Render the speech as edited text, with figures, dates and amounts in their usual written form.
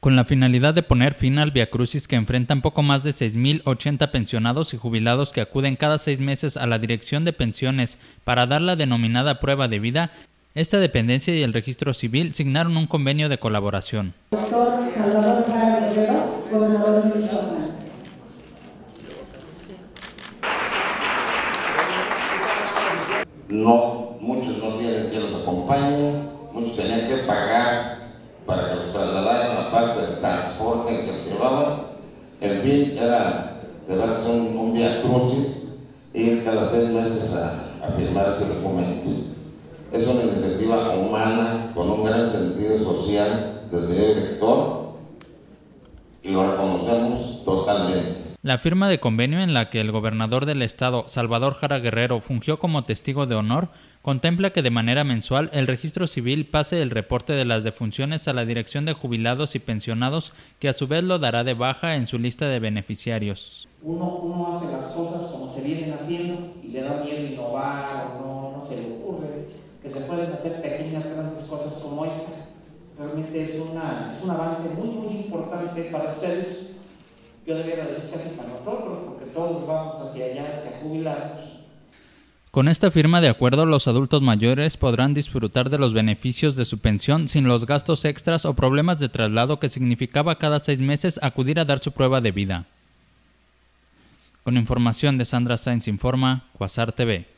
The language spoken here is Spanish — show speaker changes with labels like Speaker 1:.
Speaker 1: Con la finalidad de poner fin al viacrucis que enfrentan poco más de 6.080 pensionados y jubilados que acuden cada 6 meses a la Dirección de Pensiones para dar la denominada prueba de vida, esta dependencia y el Registro Civil signaron un convenio de colaboración.
Speaker 2: Doctor Salvador Jara Guerrero, gobernador de Michoacán.
Speaker 3: No, muchos no tienen quien los acompañe, muchos tenían que pagar para que los trasladaran a parte del transporte que los llevaban. En fin, era de verdad un viacrucis ir cada 6 meses a firmar ese documento. Es una iniciativa humana con un gran sentido social del señor director y lo reconocemos totalmente.
Speaker 1: La firma de convenio en la que el gobernador del estado, Salvador Jara Guerrero, fungió como testigo de honor, contempla que de manera mensual el Registro Civil pase el reporte de las defunciones a la Dirección de Jubilados y Pensionados, que a su vez lo dará de baja en su lista de beneficiarios.
Speaker 4: Uno hace las cosas como se vienen haciendo y le da miedo innovar o no se le ocurre que se pueden hacer pequeñas, grandes cosas como esta. Realmente es un avance muy importante para ustedes. Yo debería decir casi para nosotros, porque todos vamos hacia allá, hacia jubilarnos.
Speaker 1: Con esta firma de acuerdo, los adultos mayores podrán disfrutar de los beneficios de su pensión sin los gastos extras o problemas de traslado que significaba cada 6 meses acudir a dar su prueba de vida. Con información de Sandra Sainz Informa, Quasar TV.